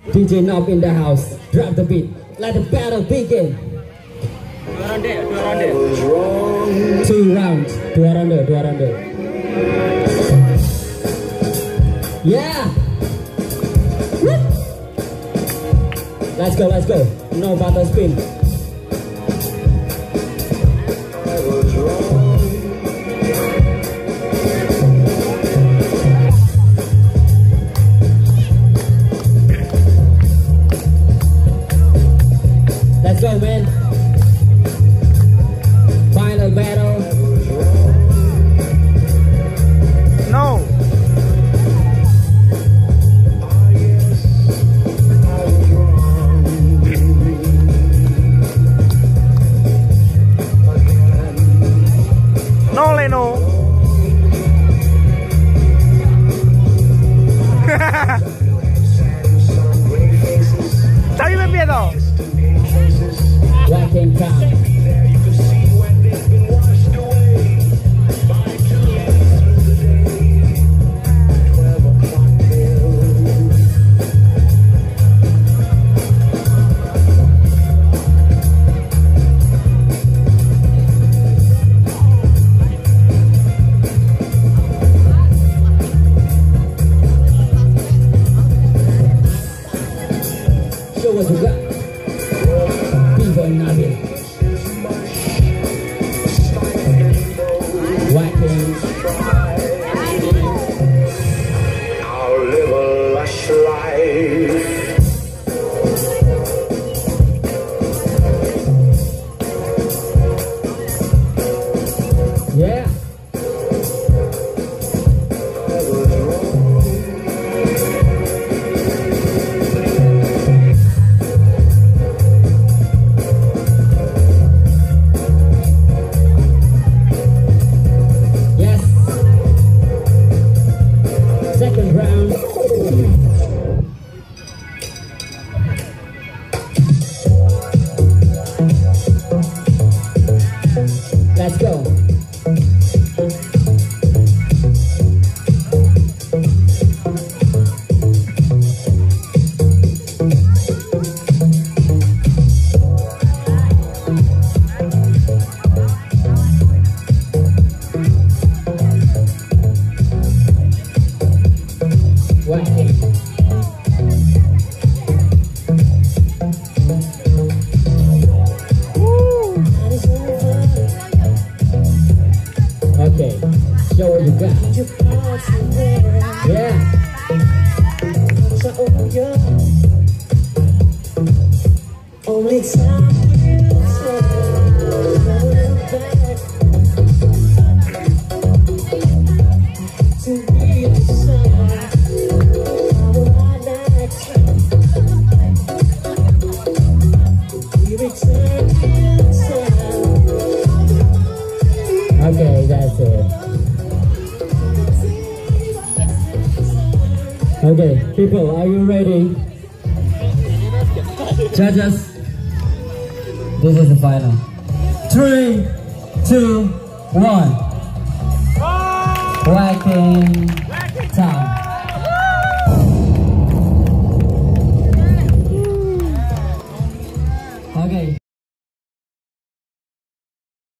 DJ Knob in the house. Drop the beat. Let the battle begin. 2 rounds. 2 ronde. Yeah. Woo. Let's go. No battle spin. Let's go, man. Final battle. No. No, Leno. Está bien miedo. Blacking time. Show what you got. BBOY NABIL. Whacking. I'll live a lush life. Yeah. Yes. Second round. Let's go. Whacking. Okay, show what you got. Yeah. Only time to be the sun. Okay, that's it. Okay, people, are you ready? Judges, this is the final. 3, 2, 1. Whacking time.